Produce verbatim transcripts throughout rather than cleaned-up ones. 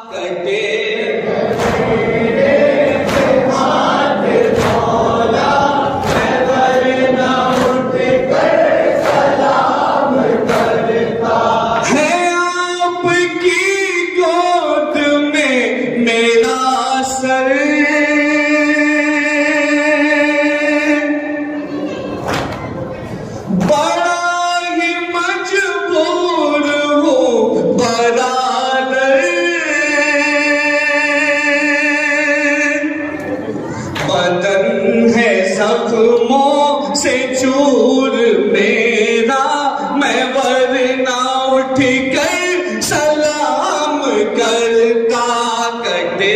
कटे जख्मों से चूर मेरा, मैं वरना उठ कर सलाम करता कटे।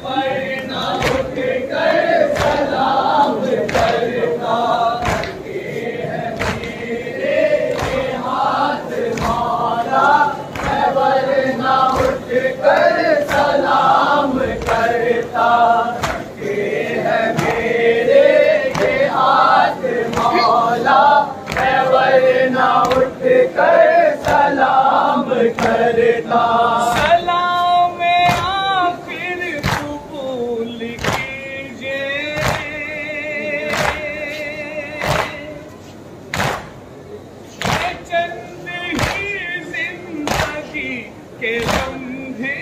वरना उठ कर सलाम करता, करके है मेरे ये हाथ मौला, मैं वरना उठ कर सलाम करता, करके है मेरे ये हाथ मौला, मैं वरना उठ कर सलाम करता। सलाम आखिर कबूल कीजिए, चंद ही जिंदगी के लम्हे,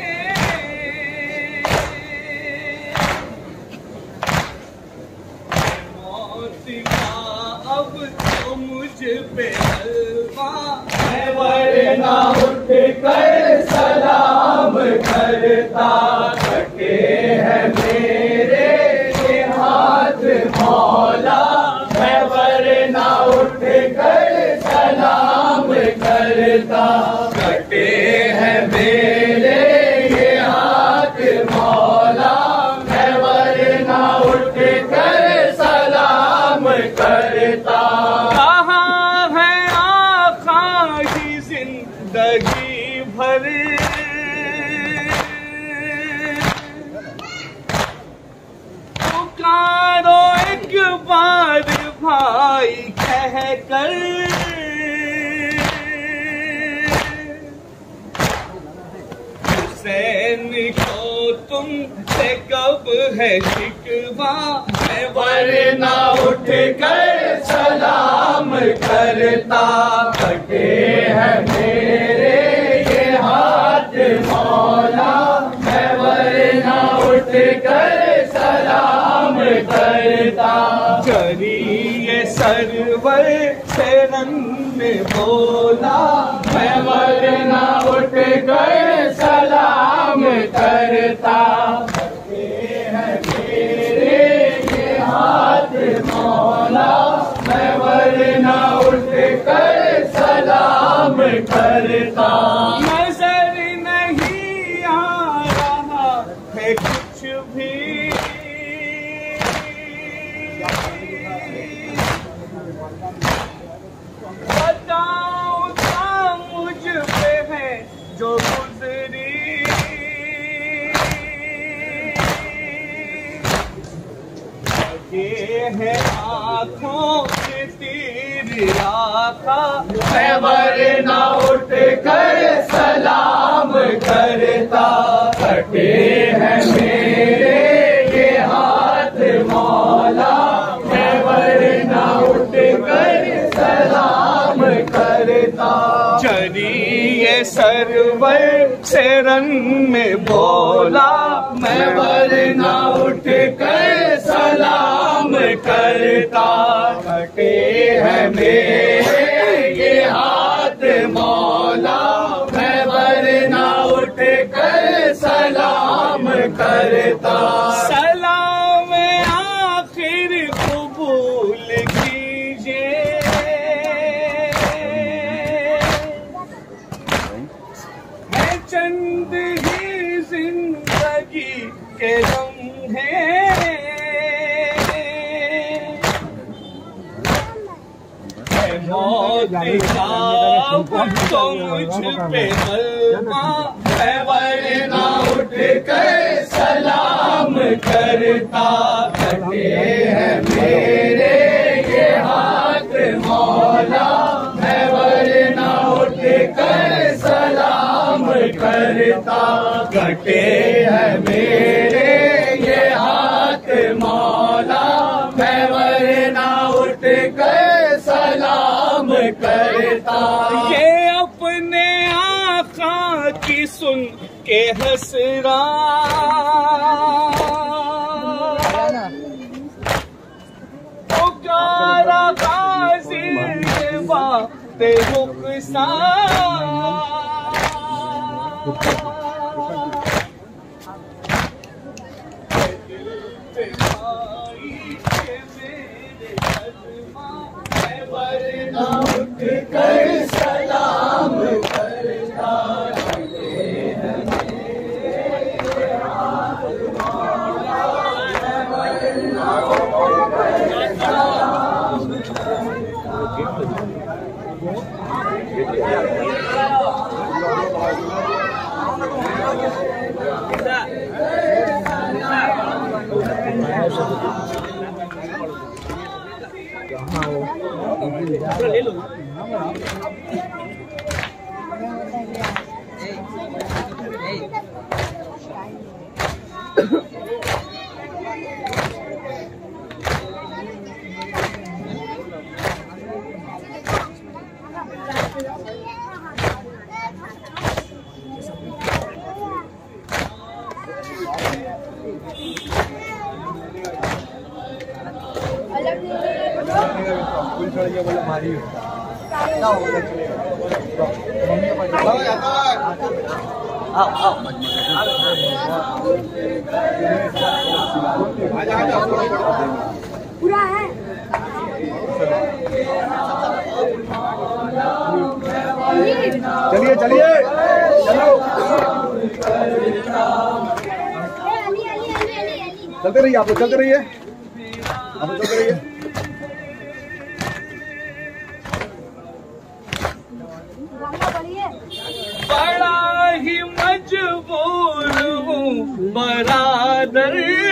मौत का अब तो मुझ पे हलवा, मैं वरना उठ कर सलाम करता, करके है मेरे ये हाथ मौला, मैं वरना उठ कर सलाम करता, करके है मेरे ये हाथ मौला, मैं वरना उठ कर सलाम करता। कहाँ है आका की जिंदगी भर, पुकारो एक बार भाई कह कर, हुसैन को तुमसे कब है शिकवा, मैं वरना उठ कर सलाम करता, करके है मेरे ये हाथ मौला, मैं वरना उठ कर सलाम करता। करिए सरवर से रंग बोला, मैं वरना उठ कर सलाम करता, करके है मेरे ये हाथ मौला, मैं वरना उठ कर सलाम करता। नजर नहीं आ रहा है कुछ भी, बताओ क्या मुझ पे है जो गुजरी, ये है आँखों से तीर आका, मैं वरना उठ कर सलाम करता, कटे है मेरे ये हाथ मौला, मैं वरना उठ कर सलाम करता। चलिए सरवर से रंग में बोला, मैं वरना उठ कर सलाम करता, कटे है मेरे ये हाथ मौला, मैं वरना उठ कर सलाम करता। सलाम आखिर कबूल कीजिए, मैं चंद ही जिंदगी के लम्हे, मौत का तो मुझ पे हलवा, मैं वरना उठ कर सलाम करता, करते है मेरे ये हाथ मौला, मैं वरना उठ कर सलाम करता, कटे है मेरे ये हाथ मौला, मैं वरना उठ कर सलाम करता। ये अपने आका की सुन के हसरा, पुकारा गाजी बाते रुखसार, उठ कर सलाम करता, ले लो। बोले मारी आओ आओ पूरा है चलिए चलिए चलो चलते रहिए आप लोग चलते रहिए आप लोग चलते रहिए बड़ा ही मजबूर हूँ बरादर,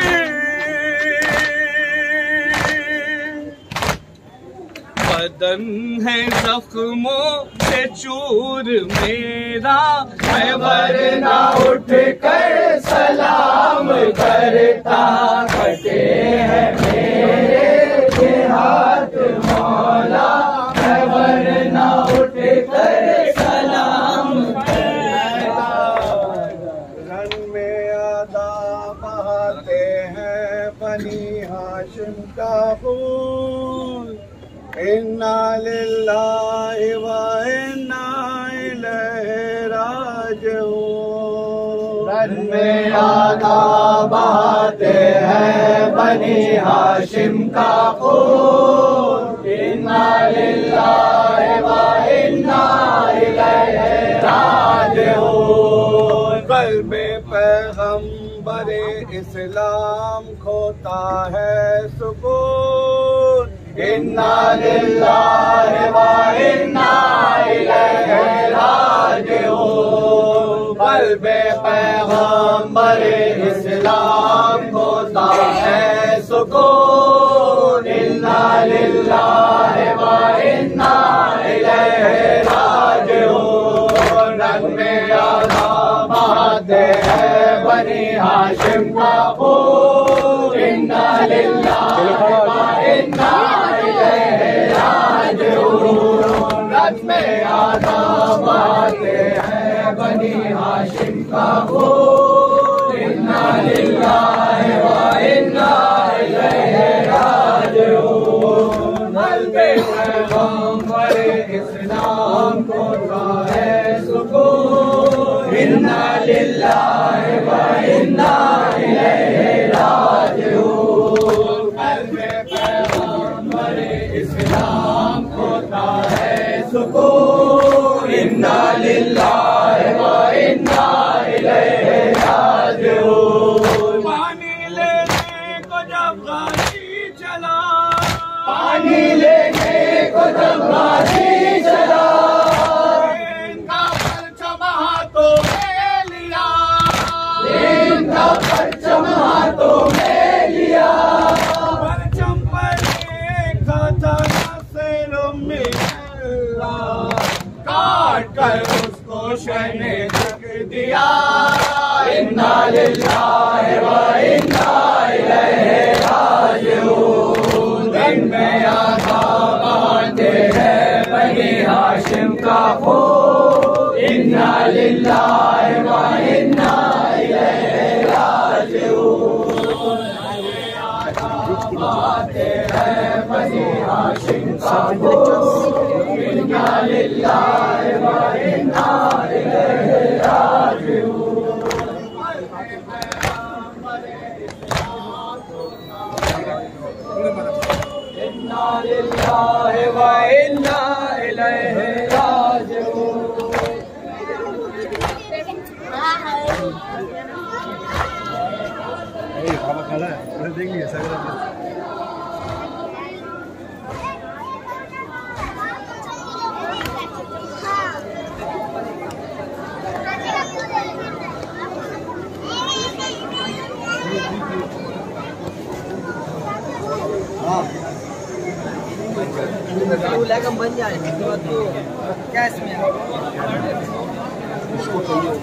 बदन है जख्मों से चूर मेरा, मैं वरना उठ कर सलाम करता, कटे हैं मेरे ये हाथ मौला, मैं वरना उठ कर सलाम करता। रन में अदा बहाते हैं बनी हाशिम का खून, इन्ना लिल्लाहि व इन्ना इलैहि राजिऊन। रन में आदा बहाते हैं बनी हाशिम का खून, इन्ना लिल्लाहि व इन्ना इलैहि राजिऊन। क़ल्बे पैगंबरे इस्लाम खोता है सुकून, इन्ना लिल्लाहि व इन्ना इलैहि राजिऊन। क़ल्बे पैगंबरे इस्लाम खोता है सुकून, इन्ना लिल्लाहि व इन्ना इलैहि राजिऊन। रन में आदा बहाते हैं बनी हाशिम का खून, इन्ना लिल्लाहि व इन्ना इलैहि राजिऊन। रन में आदा बहाते हैं बनी हाशिम का खून, इन्ना लिल्लाहि व इन्ना इलैहि राजिऊन। क़ल्बे पैगंबरे इस्लाम खोता है सुकून, इन्ना लिल्लाहि व इन्ना इलैहि राजिऊन। क़ल्बे पैगंबरे इस्लाम खोता है सुकून, इन्ना लिल्लाहि व इन्ना इलैहि राजिऊन। पानी लेने को जब गाजी चला, पानी लेने को जब गाजी चला, इनका परचम हाथों में लिया, इनका परचम हाथों में लिया। परचम पर लिखा था नासिरुम मिनल्लाह, काट कर उसको शहने तक दिया, इन्ना लिल्लाहि व इन्ना इलैहि राजिऊन। दिन में आदा बहाते हैं बनी हाशिम का खून, इन्ना लिल्लाहि व इन्ना इलैहि राजिऊन। बहाते हैं बनी हाशिम का खून, इन्ना लिल्लाहि व इन्ना इलैहि राजिऊन। इन्ना लिल्लाहि व इन्ना इलैहि राजिऊन। देंगे हाँ तो लेगम बन जाए उसके बाद तो कैश में इसको चाहिए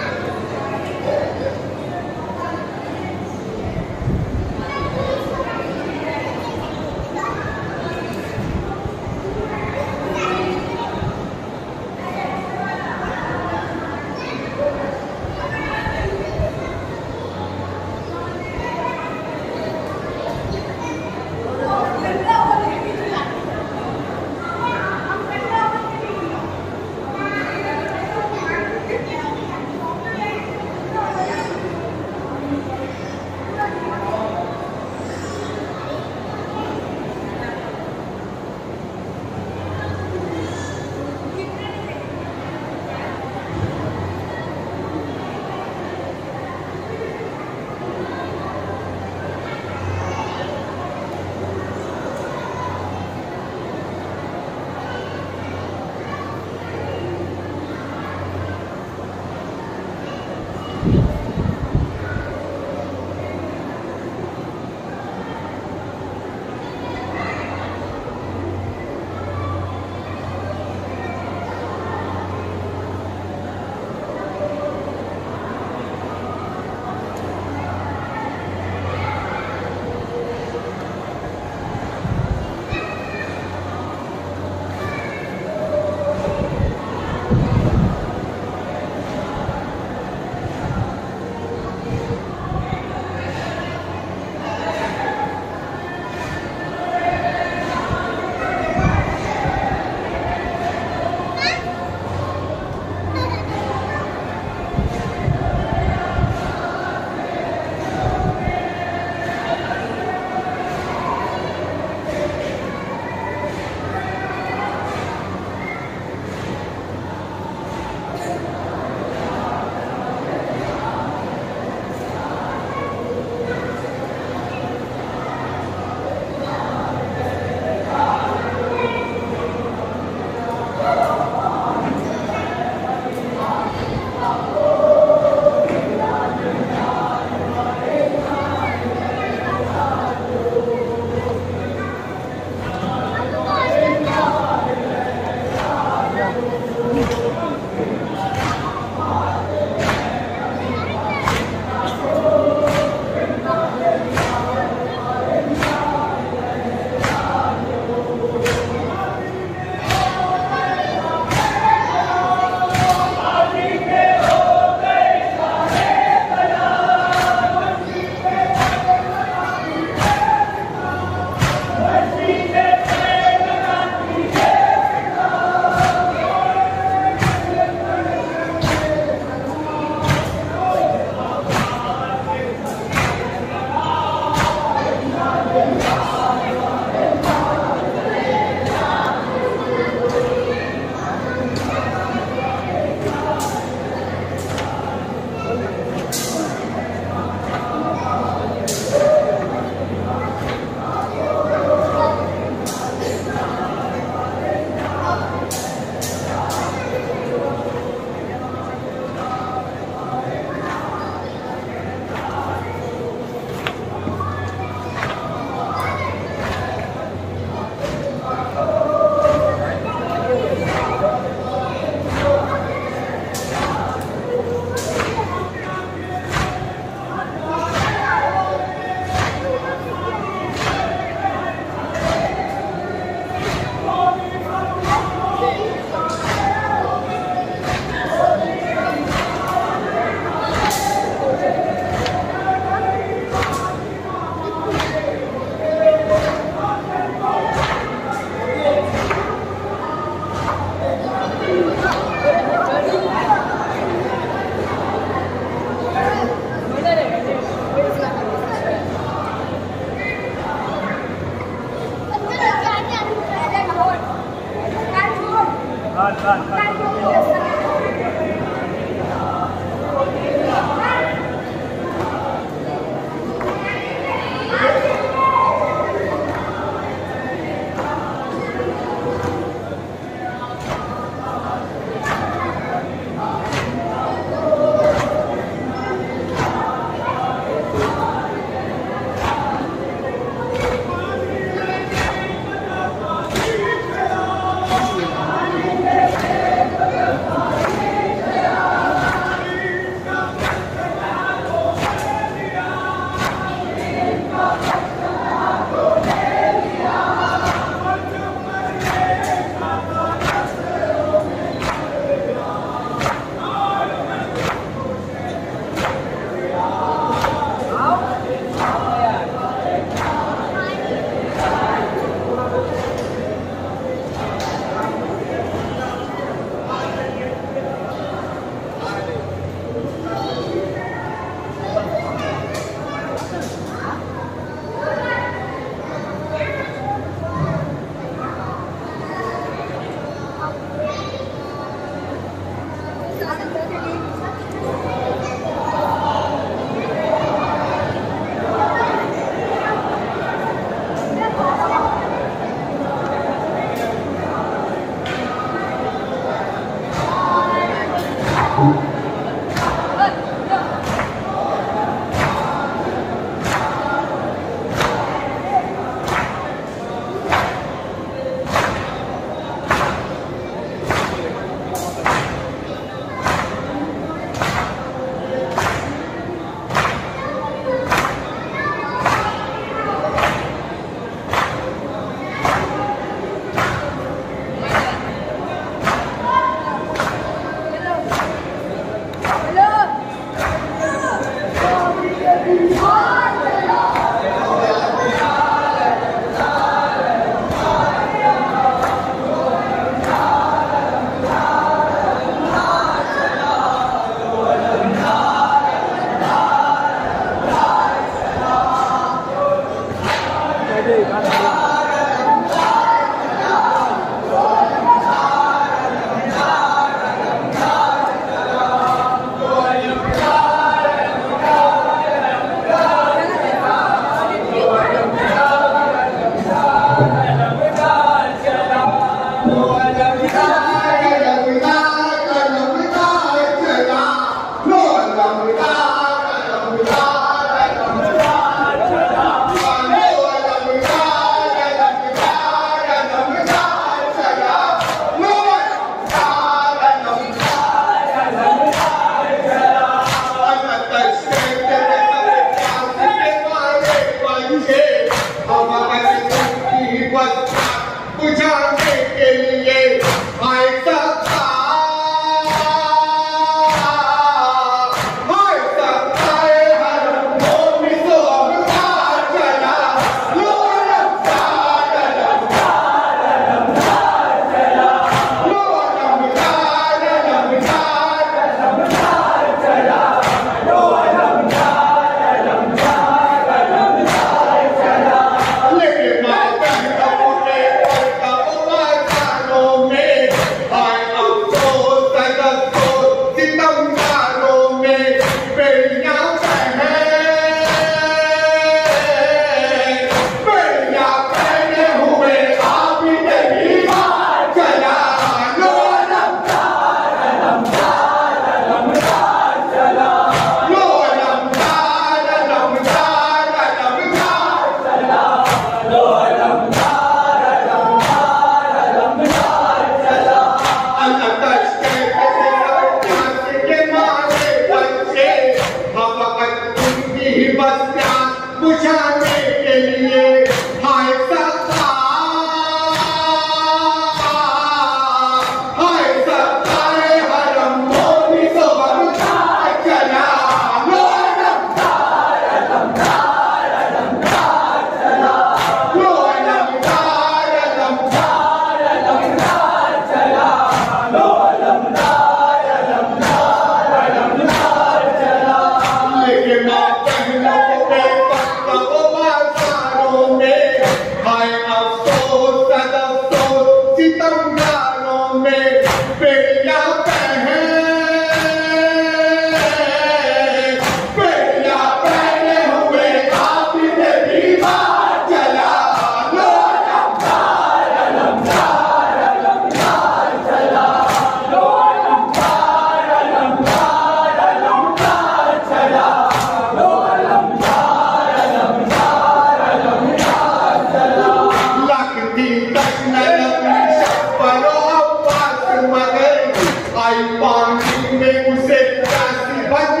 पानी में उसे प्यासी बन